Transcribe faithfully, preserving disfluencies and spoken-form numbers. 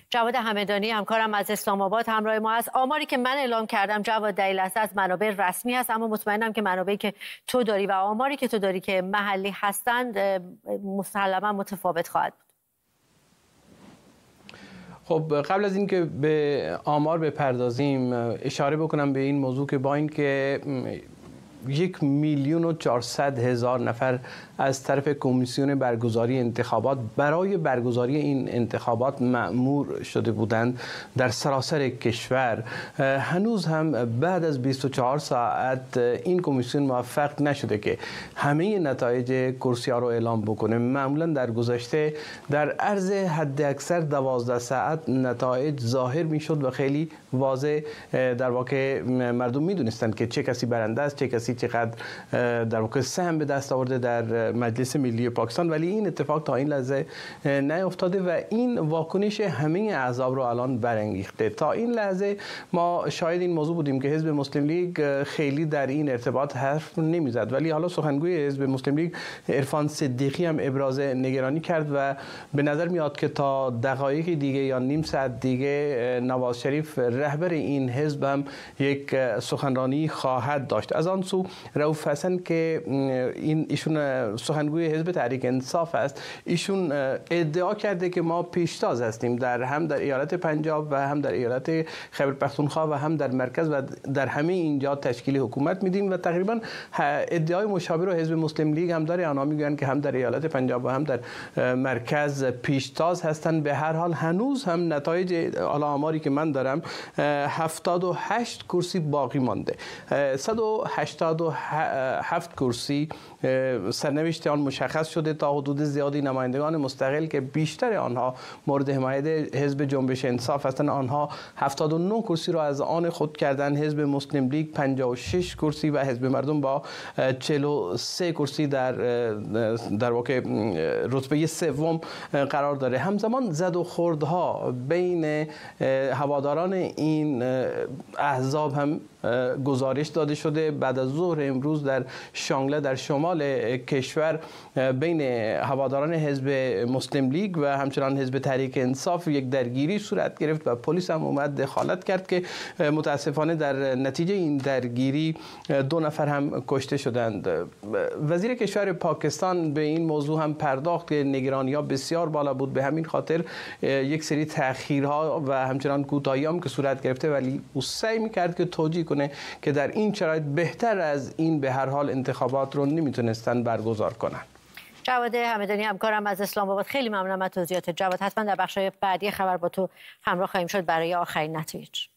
جواد همدانی همکارم از اسلام آباد همراه ما است. آماری که من اعلام کردم جواد در این لحظه از منابع رسمی هست، اما مطمئنم که منابعی که تو داری و آماری که تو داری که محلی هستند مسلما متفاوت خواهد بود. خب قبل از اینکه به آمار بپردازیم اشاره بکنم به این موضوع که با اینکه یک میلیون و چهارصد هزار نفر از طرف کمیسیون برگزاری انتخابات برای برگزاری این انتخابات مأمور شده بودند در سراسر کشور، هنوز هم بعد از بیست و چهار ساعت این کمیسیون موفق نشده که همه نتایج کرسی ها رو اعلام بکنه. معمولا در گذشته در عرض حد اکثر دوازده ساعت نتایج ظاهر می شد و خیلی واضح در واقع مردم می دونستند که چه کسی برنده است، چه کسی چقدر در واقع سهم به دست آورده در مجلس ملی پاکستان، ولی این اتفاق تا این لحظه نیفتاده و این واکنش همه احزاب رو الان برانگیخته. تا این لحظه ما شاید این موضوع بودیم که حزب مسلم لیگ خیلی در این ارتباط حرف نمیزد، ولی حالا سخنگوی حزب مسلم لیگ عرفان صدیقی هم ابراز نگرانی کرد و به نظر میاد که تا دقایق دیگه یا نیم ساعت دیگه نواز شریف رهبر این حزب هم یک سخنرانی خواهد داشت. از آن سو رؤوف حسن که این ایشون سخنگوی حزب تحریک انصاف است، ایشون ادعا کرده که ما پیشتاز هستیم در هم در ایالت پنجاب و هم در ایالت خیبر پختونخوا و هم در مرکز و در همه اینجا تشکیل حکومت میدیم و تقریبا ادعای مشابه رو حزب مسلم لیگ هم داره. آنها میگن که هم در ایالت پنجاب و هم در مرکز پیشتاز هستند. به هر حال هنوز هم نتایج آماری که من دارم هفتاد و هشت کرسی باقی مانده. صد و هشتاد و هفت کرسی سرنوشت آن مشخص شده. تا حدود زیادی نمایندگان مستقل که بیشتر آنها مورد حمایت حزب جنبش انصاف هستند، آنها هفتاد و نه کرسی را از آن خود کردن. حزب مسلم لیگ پنجاه و شش کرسی و حزب مردم با چهل و سه کرسی در در واقع رتبه سوم قرار داره. همزمان زد و خوردها بین هواداران این احزاب هم گزارش داده شده. بعد از ظهر امروز در شانگله در شمال کشور بین هواداران حزب مسلم لیگ و همچنان حزب تحریک انصاف یک درگیری صورت گرفت و پلیس هم اومد دخالت کرد که متاسفانه در نتیجه این درگیری دو نفر هم کشته شدند. وزیر کشور پاکستان به این موضوع هم پرداخت که نگرانی‌ها بسیار بالا بود، به همین خاطر یک سری تأخیرها و همچنان کوتاهی هم که صورت گرفته، ولی او سعی می‌کرد که توجیه کنه که در این شرایط بهتر از این به هر حال انتخابات رو نمیتونستن برگزار کنن. جواد همدانی همکارم از اسلام آباد، خیلی ممنونم از توضیحات جواد. حتما در بخش بعدی خبر با تو همراه خواهیم شد برای آخرین نتایج.